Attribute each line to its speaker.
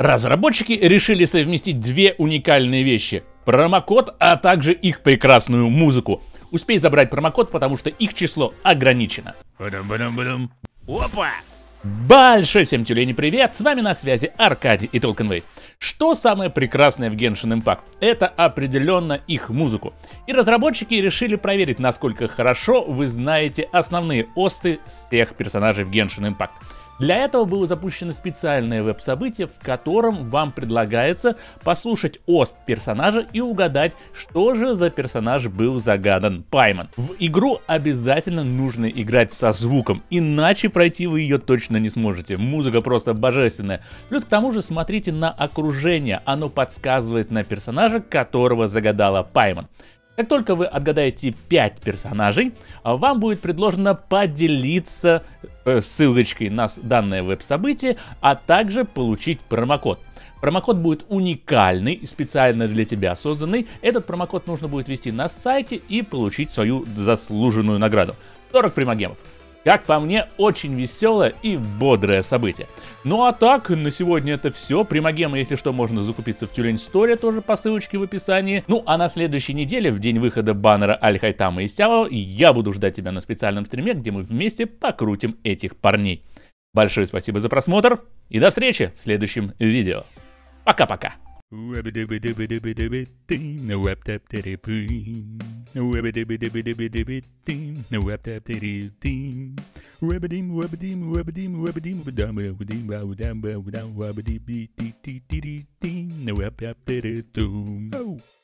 Speaker 1: Разработчики решили совместить две уникальные вещи: промокод, а также их прекрасную музыку. Успей забрать промокод, потому что их число ограничено. Опа! Большой всем тюлени привет, с вами на связи Аркадий и Толкинвей. Что самое прекрасное в Genshin Impact? Это определенно их музыку. И разработчики решили проверить, насколько хорошо вы знаете основные осты всех персонажей в Genshin Impact. Для этого было запущено специальное веб-событие, в котором вам предлагается послушать ост персонажа и угадать, что же за персонаж был загадан Пайман. В игру обязательно нужно играть со звуком, иначе пройти вы ее точно не сможете. Музыка просто божественная. Плюс к тому же смотрите на окружение, оно подсказывает на персонажа, которого загадала Пайман. Как только вы отгадаете 5 персонажей, вам будет предложено поделиться ссылочкой на данное веб-событие, а также получить промокод. Промокод будет уникальный, специально для тебя созданный. Этот промокод нужно будет ввести на сайте и получить свою заслуженную награду. 40 примагемов. Как по мне, очень веселое и бодрое событие. Ну а так, на сегодня это все. Примагемы, если что, можно закупиться в Тюлень Сторе, тоже по ссылочке в описании. Ну а на следующей неделе, в день выхода баннера Аль-Хайтама и Сяо, я буду ждать тебя на специальном стриме, где мы вместе покрутим этих парней. Большое спасибо за просмотр и до встречи в следующем видео. Пока-пока.